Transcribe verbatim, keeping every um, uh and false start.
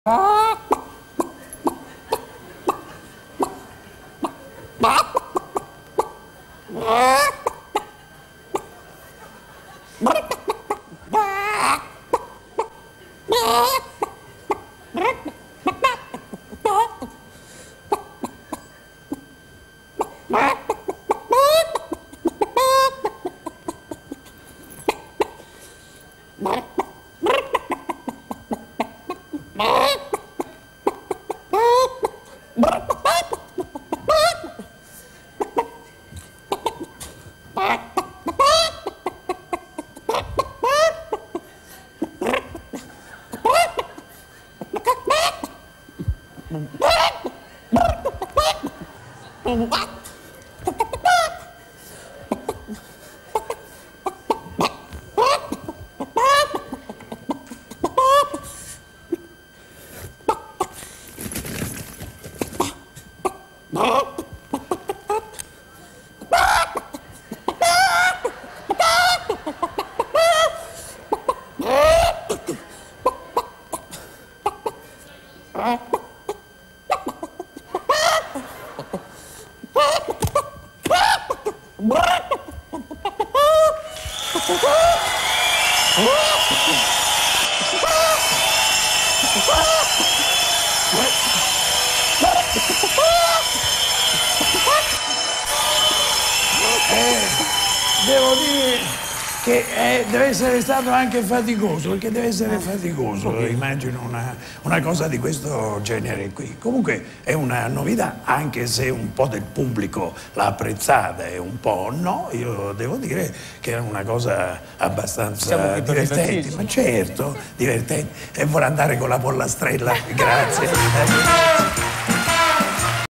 Devo dire che è, deve essere stato anche faticoso, perché deve essere faticoso, immagino una, una cosa di questo genere qui. Comunque è una novità, anche se un po' del pubblico l'ha apprezzata e un po' no, io devo dire che è una cosa abbastanza divertente. Ma certo, divertente. E vorrei andare con la pollastrella, grazie.